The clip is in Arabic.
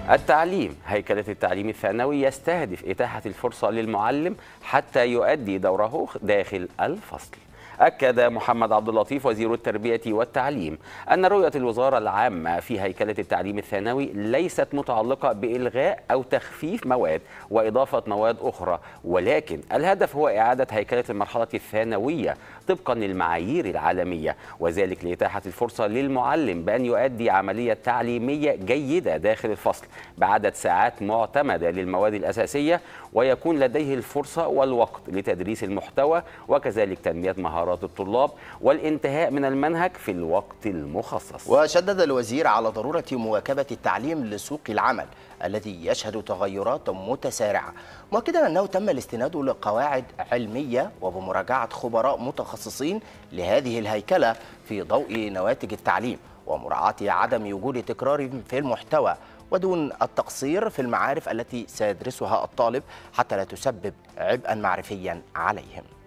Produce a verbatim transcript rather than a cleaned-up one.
التعليم. هيكلة التعليم الثانوي يستهدف إتاحة الفرصة للمعلم حتى يؤدي دوره داخل الفصل. أكد محمد عبد اللطيف وزير التربية والتعليم أن رؤية الوزارة العامة في هيكلة التعليم الثانوي ليست متعلقة بإلغاء أو تخفيف مواد وإضافة مواد أخرى، ولكن الهدف هو إعادة هيكلة المرحلة الثانوية طبقا للمعايير العالمية، وذلك لإتاحة الفرصة للمعلم بأن يؤدي عملية تعليمية جيدة داخل الفصل بعدد ساعات معتمدة للمواد الأساسية، ويكون لديه الفرصة والوقت لتدريس المحتوى وكذلك تنمية مهارات الطلاب والانتهاء من المنهج في الوقت المخصص. وشدد الوزير على ضرورة مواكبة التعليم لسوق العمل الذي يشهد تغيرات متسارعة، مؤكدا أنه تم الاستناد لقواعد علمية وبمراجعة خبراء متخصصين لهذه الهيكلة في ضوء نواتج التعليم ومراعاة عدم وجود تكرار في المحتوى ودون التقصير في المعارف التي سيدرسها الطالب حتى لا تسبب عبئا معرفيا عليهم.